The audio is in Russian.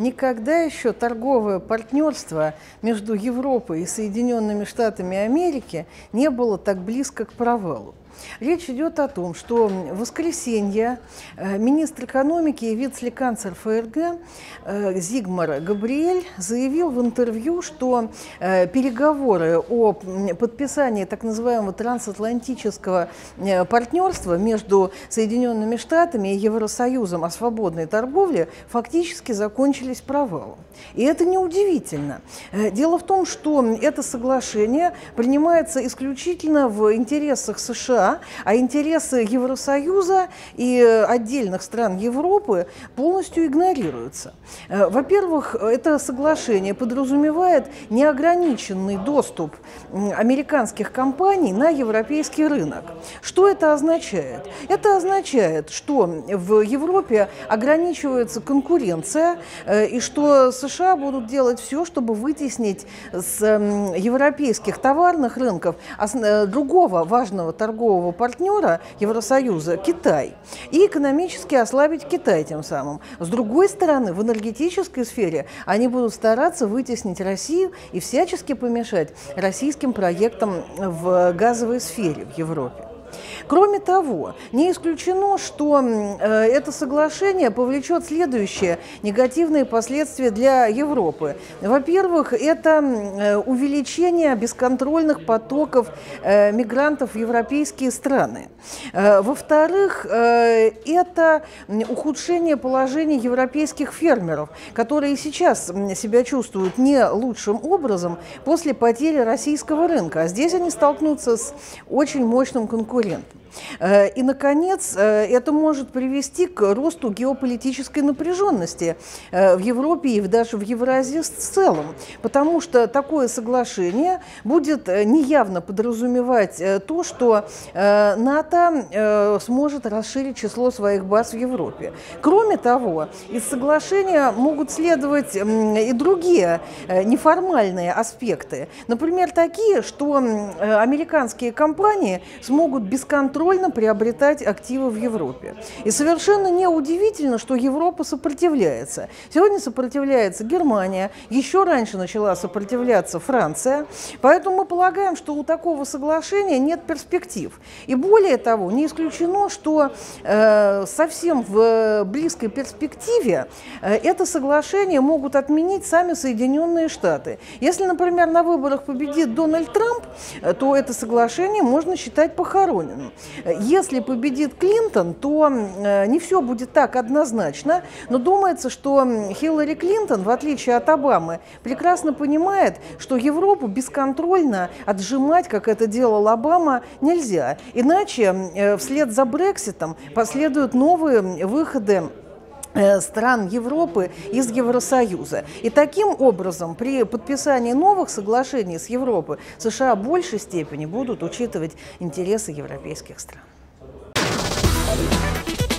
Никогда еще торговое партнерство между Европой и Соединенными Штатами Америки не было так близко к провалу. Речь идет о том, что в воскресенье министр экономики и вице-канцлер ФРГ Зигмар Габриэль заявил в интервью, что переговоры о подписании так называемого трансатлантического партнерства между Соединенными Штатами и Евросоюзом о свободной торговле фактически закончились провалом. И это неудивительно. Дело в том, что это соглашение принимается исключительно в интересах США, а интересы Евросоюза и отдельных стран Европы полностью игнорируются. Во-первых, это соглашение подразумевает неограниченный доступ американских компаний на европейский рынок. Что это означает? Это означает, что в Европе ограничивается конкуренция и что США будут делать все, чтобы вытеснить с европейских товарных рынков другого важного торгового партнера Евросоюза – Китай, и экономически ослабить Китай тем самым. С другой стороны, в энергетической сфере они будут стараться вытеснить Россию и всячески помешать российским проектам в газовой сфере в Европе. Кроме того, не исключено, что это соглашение повлечет следующие негативные последствия для Европы. Во-первых, это увеличение бесконтрольных потоков мигрантов в европейские страны. Во-вторых, это ухудшение положения европейских фермеров, которые сейчас себя чувствуют не лучшим образом после потери российского рынка. А здесь они столкнутся с очень мощным конкурентом. И, наконец, это может привести к росту геополитической напряженности в Европе и даже в Евразии в целом, потому что такое соглашение будет неявно подразумевать то, что НАТО сможет расширить число своих баз в Европе. Кроме того, из соглашения могут следовать и другие неформальные аспекты. Например, такие, что американские компании смогут бесконтрольно приобретать активы в Европе. И совершенно неудивительно, что Европа сопротивляется. Сегодня сопротивляется Германия, еще раньше начала сопротивляться Франция. Поэтому мы полагаем, что у такого соглашения нет перспектив. И более того, не исключено, что совсем в близкой перспективе это соглашение могут отменить сами Соединенные Штаты. Если, например, на выборах победит Дональд Трамп, то это соглашение можно считать похороненным. Если победит Клинтон, то не все будет так однозначно, но думается, что Хиллари Клинтон, в отличие от Обамы, прекрасно понимает, что Европу бесконтрольно отжимать, как это делал Обама, нельзя. Иначе вслед за Брекситом последуют новые выходы стран Европы из Евросоюза. И таким образом при подписании новых соглашений с Европой США в большей степени будут учитывать интересы европейских стран.